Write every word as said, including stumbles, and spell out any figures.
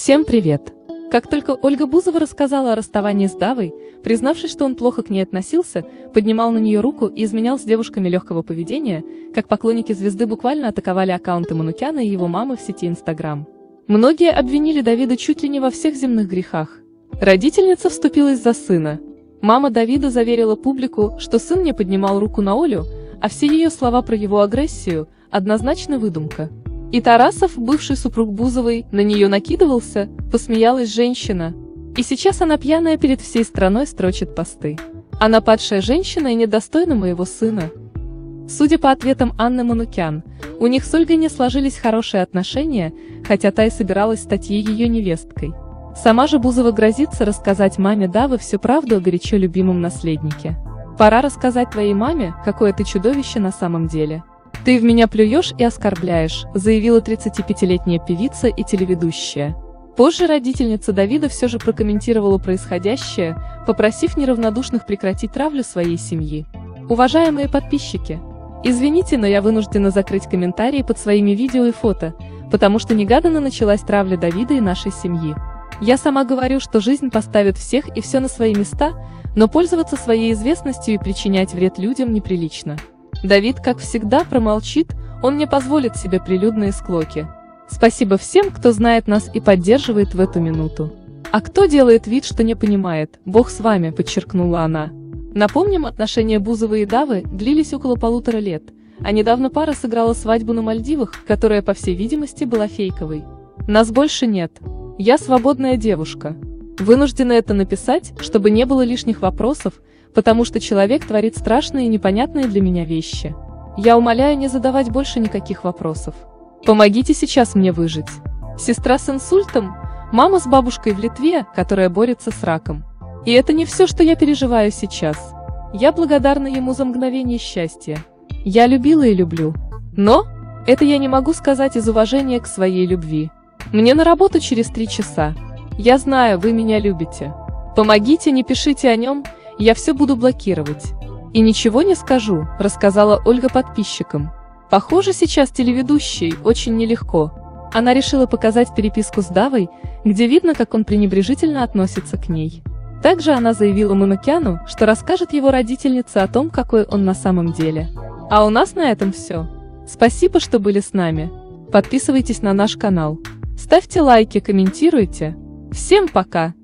Всем привет! Как только Ольга Бузова рассказала о расставании с Давой, признавшись, что он плохо к ней относился, поднимал на нее руку и изменял с девушками легкого поведения, как поклонники звезды буквально атаковали аккаунты Манукяна и его мамы в сети Инстаграм. Многие обвинили Давида чуть ли не во всех земных грехах. Родительница вступилась за сына. Мама Давида заверила публику, что сын не поднимал руку на Олю, а все ее слова про его агрессию – однозначно выдумка. И Тарасов, бывший супруг Бузовой, на нее накидывался, посмеялась женщина. И сейчас она пьяная перед всей страной строчит посты. Она падшая женщина и недостойна моего сына. Судя по ответам Анны Манукян, у них с Ольгой не сложились хорошие отношения, хотя та и собиралась стать ее невесткой. Сама же Бузова грозится рассказать маме Давы всю правду о горячо любимом наследнике. «Пора рассказать твоей маме, какое ты чудовище на самом деле. Ты в меня плюешь и оскорбляешь», заявила тридцатипятилетняя певица и телеведущая. Позже родительница Давида все же прокомментировала происходящее, попросив неравнодушных прекратить травлю своей семьи. «Уважаемые подписчики, извините, но я вынуждена закрыть комментарии под своими видео и фото, потому что негаданно началась травля Давида и нашей семьи. Я сама говорю, что жизнь поставит всех и все на свои места, но пользоваться своей известностью и причинять вред людям неприлично. Давид, как всегда, промолчит, он не позволит себе прилюдные склоки. Спасибо всем, кто знает нас и поддерживает в эту минуту. А кто делает вид, что не понимает, Бог с вами», подчеркнула она. Напомним, отношения Бузовой и Давы длились около полутора лет, а недавно пара сыграла свадьбу на Мальдивах, которая, по всей видимости, была фейковой. «Нас больше нет. Я свободная девушка. Вынуждена это написать, чтобы не было лишних вопросов, потому что человек творит страшные и непонятные для меня вещи. Я умоляю не задавать больше никаких вопросов. Помогите сейчас мне выжить. Сестра с инсультом, мама с бабушкой в Литве, которая борется с раком. И это не все, что я переживаю сейчас. Я благодарна ему за мгновение счастья. Я любила и люблю. Но это я не могу сказать из уважения к своей любви. Мне на работу через три часа. Я знаю, вы меня любите. Помогите, не пишите о нем, я все буду блокировать. И ничего не скажу», рассказала Ольга подписчикам. Похоже, сейчас телеведущей очень нелегко. Она решила показать переписку с Давой, где видно, как он пренебрежительно относится к ней. Также она заявила Манукяну, что расскажет его родительнице о том, какой он на самом деле. А у нас на этом все. Спасибо, что были с нами. Подписывайтесь на наш канал. Ставьте лайки, комментируйте. Всем пока!